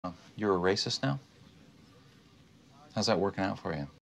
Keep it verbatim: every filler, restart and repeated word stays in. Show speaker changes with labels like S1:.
S1: You're a racist now? How's that working out for you?